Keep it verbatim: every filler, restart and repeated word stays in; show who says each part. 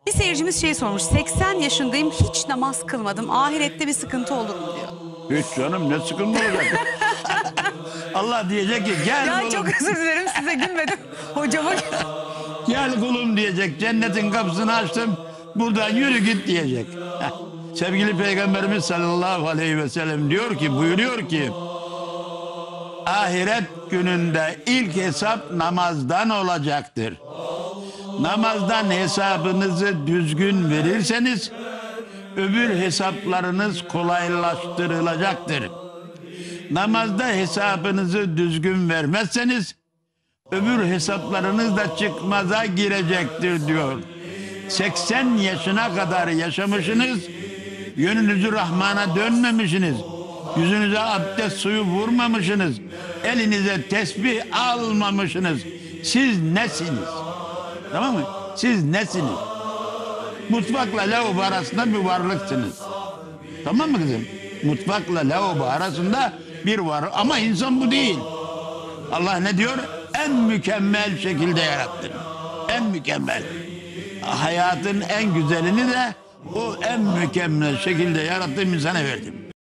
Speaker 1: Bir seyircimiz şey sormuş. seksen yaşındayım, hiç namaz kılmadım. Ahirette bir sıkıntı olur mu diyor.
Speaker 2: Hiç canım, ne sıkıntı olacak? Allah diyecek ki gel
Speaker 1: Ya
Speaker 2: kulum.
Speaker 1: çok özür dilerim, size gülmedim. Hocama
Speaker 2: Gel kulum diyecek. Cennetin kapısını açtım. Buradan yürü git diyecek. Heh. Sevgili Peygamberimiz sallallahu aleyhi ve sellem diyor ki, buyuruyor ki, ahiret gününde ilk hesap namazdan olacaktır. Namazdan hesabınızı düzgün verirseniz öbür hesaplarınız kolaylaştırılacaktır. Namazda hesabınızı düzgün vermezseniz öbür hesaplarınız da çıkmaza girecektir diyor. seksen yaşına kadar yaşamışsınız, yönünüzü Rahman'a dönmemişsiniz, yüzünüze abdest suyu vurmamışsınız, elinize tesbih almamışsınız. Siz nesiniz? Tamam mı? Siz nesiniz? Mutfakla lavabo arasında bir varlıksınız. Tamam mı kızım? Mutfakla lavabo arasında bir var, ama insan bu değil. Allah ne diyor? En mükemmel şekilde yarattın. En mükemmel. Hayatın en güzelini de o en mükemmel şekilde yarattığım insana verdim.